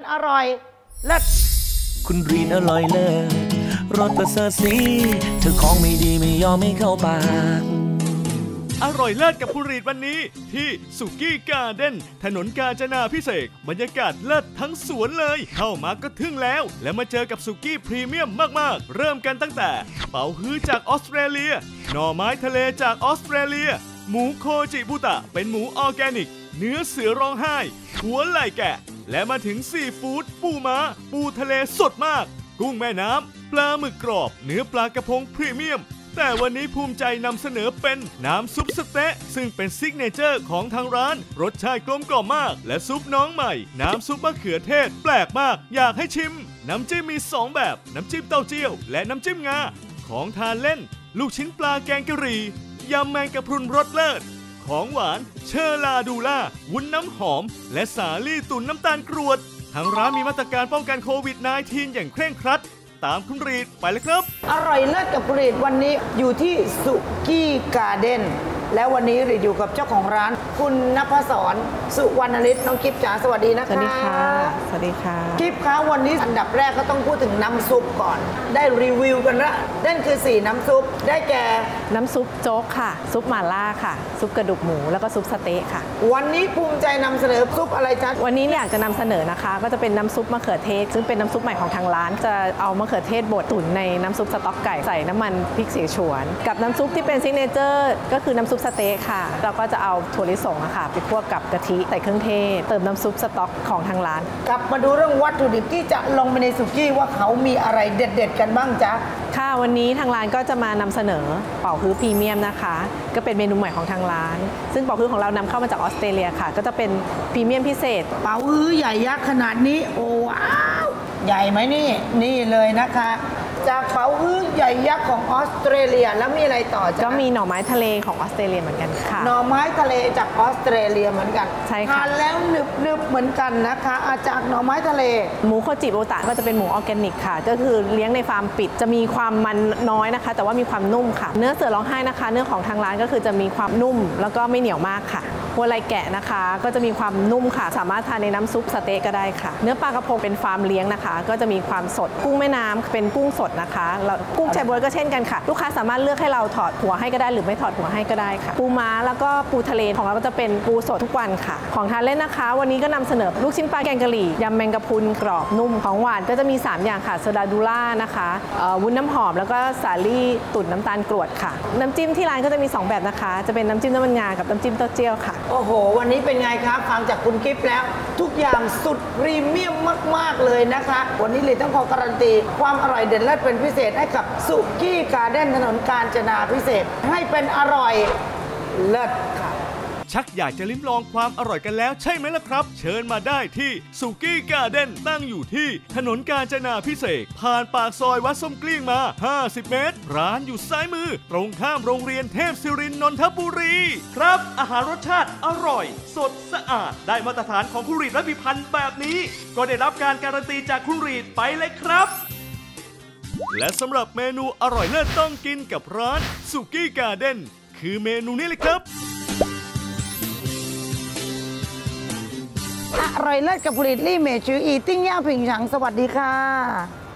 อร่อยเลิศคุณรีนอร่อยเลิศรสประเสริฐสีเธอของไม่ดีไม่ยอมไม่เข้าปากอร่อยเลิศกับคุณรีดวันนี้ที่สุกี้การ์เด้นถนนกาญจนาภิเษกบรรยากาศเลิศทั้งสวนเลยเข้ามาก็ทึ่งแล้วและมาเจอกับสุกี้พรีเมียมมากๆเริ่มกันตั้งแต่เป๋าฮื้อจากออสเตรเลียหน่อไม้ทะเลจากออสเตรเลียหมูโคจิบุตะเป็นหมูออร์แกนิกเนื้อเสือร้องไห้หัวไหล่แกะและมาถึงซีฟู้ดปูม้าปูทะเลสดมากกุ้งแม่น้ำปลาหมึกกรอบเนื้อปลากระพงพรีเมียมแต่วันนี้ภูมิใจนำเสนอเป็นน้ำซุปสะเต๊ะซึ่งเป็นซิกเนเจอร์ของทางร้านรสชาติกลมกล่อมมากและซุปน้องใหม่น้ำซุปมะเขือเทศแปลกมากอยากให้ชิมน้ำจิ้มมี2แบบน้ำจิ้มเต้าเจี้ยวและน้ำจิ้มงาของทานเล่นลูกชิ้นปลาแกงกะหรี่ยำแมงกะพรุนรสเลิศของหวานเชอร์ลาดูล่าวุ้นน้ำหอมและสาลี่ตุ๋นน้ำตาลกรวดทางร้านมีมาตรการป้องกันโควิด -19 อย่างเคร่งครัดตามคุณรีดไปเลยครับอร่อยเลิศกับคุณรีดวันนี้อยู่ที่สุกี้การ์เด้นแล้ววันนี้รีดอยู่กับเจ้าของร้านคุณณภศรสุวรรณฤทธิ์น้องกิฟจ๋าสวัสดีนะคะสวัสดีค่ะสวัสดีค่ะกิฟคะวันนี้อันดับแรกก็ต้องพูดถึงน้ำซุปก่อนได้รีวิวกันละนั่นคือ4น้ำซุปได้แก่น้ำซุปโจ๊กค่ะซุปหม่าล่าค่ะซุปกระดูกหมูแล้วก็ซุปสะเต๊ะค่ะวันนี้ภูมิใจนำเสนอซุปอะไรจ๊ะวันนี้อยากจะนำเสนอนะคะก็จะเป็นน้ำซุปมะเขือเทศซึ่งเป็นน้ำซุปใหม่ของทางร้านจะเอามะเขือเทศบดตุ๋นในน้ำซุปสต๊อกไก่ใส่น้ำมันพริกเสฉวนกับน้ำซุปที่เป็นซิกเนเจอร์ก็คือน้ำซุปสะเต๊ะค่ะเราก็จะเอาถั่วลิสงอะค่ะไปคั่วกับกะทิใส่เครื่องเทศเติมน้ำซุปสต๊อกของทางร้านกลับมาดูเรื่องวัตถุดิบที่จะลงไปในสุกี้ว่าเขามีอะไรเด็ดๆกันบ้างจ๊ะค่ะวันนี้ทางร้านก็จะมานำเสนอเป๋าฮื้อพรีเมียมนะคะก็เป็นเมนูใหม่ของทางร้านซึ่งเป๋าฮื้อของเรานำเข้ามาจากออสเตรเลียค่ะก็จะเป็นพรีเมียมพิเศษเป๋าฮื้อใหญ่ยักษ์ขนาดนี้โอ้ว้าวใหญ่ไหมนี่เลยนะคะจากเป๋าฮื้อใหญ่ยักษ์ของออสเตรเลียแล้วมีอะไรต่อจ๊ะก็มีหน่อไม้ทะเลของออสเตรเลียเหมือนกันค่ะหน่อไม้ทะเลจากออสเตรเลียเหมือนกันใช่ค่ะทานแล้วหนึบเหมือนกันนะคะจากหน่อไม้ทะเลหมูโคจิโบตะก็จะเป็นหมูออร์แกนิกค่ะก็คือเลี้ยงในฟาร์มปิดจะมีความมันน้อยนะคะแต่ว่ามีความนุ่มค่ะเนื้อเสือร้องไห้นะคะเนื้อของทางร้านก็คือจะมีความนุ่มแล้วก็ไม่เหนียวมากค่ะหัวไหล่แกะนะคะก็จะมีความนุ่มค่ะสามารถทานในน้ำซุปสเต๊ะก็ได้ค่ะเนื้อปลากระพงเป็นฟาร์มเลี้ยงนะคะก็จะมีความสดกุ้งแม่น้ำเป็นกุ้งสดนะคะแล้วกุ้งแชบ๊วยก็เช่นกันค่ะลูกค้าสามารถเลือกให้เราถอดหัวให้ก็ได้หรือไม่ถอดหัวให้ก็ได้ค่ะปูม้าแล้วก็ปูทะเลของเราก็จะเป็นปูสดทุกวันค่ะของทานเล่นนะคะวันนี้ก็นำเสนอลูกชิ้นปลาแกงกะหรี่ยำแมงกะพรุนกรอบนุ่มของหวานก็จะมี3อย่างค่ะโซดาดูล่านะคะวุ้นน้ำหอมแล้วก็สาลี่ตุ๋นน้ำตาลกรวดค่ะน้ำจิ้มที่ร้านก็จะมี2แบบนะคะจะเป็นน้ำจิ้มน้ำมันงากับน้ำจิ้มเต้าเจี้ยวค่ะโอ้โหวันนี้เป็นไงครับฟังจากคุณกิฟต์แล้วทุกอย่างสุดพรีเมียมมากๆเลยนะคะวันนี้เลยต้องขอการันตีความอร่อยเด่นเลิศเป็นพิเศษให้กับสุกี้การ์เด้นถนนกาญจนาภิเษกให้เป็นอร่อยเลิศค่ะชักอยากจะลิ้มลองความอร่อยกันแล้วใช่ไหมล่ะครับเชิญมาได้ที่สุกี้การ์เด้นตั้งอยู่ที่ถนนกาญจนาภิเษกผ่านปากซอยวัดส้มเกลี้ยงมา50 เมตรร้านอยู่ซ้ายมือตรงข้ามโรงเรียนเทพศิรินทร์นนทบุรีครับอาหารรสชาติอร่อยสดสะอาดได้มาตรฐานของคุณรีดและพิพันธ์แบบนี้ก็ได้รับการการันตีจากคุณรีดไปเลยครับและสำหรับเมนูอร่อยเลิศต้องกินกับร้านสุกี้การ์เด้นคือเมนูนี้เลยครับอร่อยเลิศกับผลิตลี่เมจืออีติ้งย่าผิงฉังสวัสดีค่ะ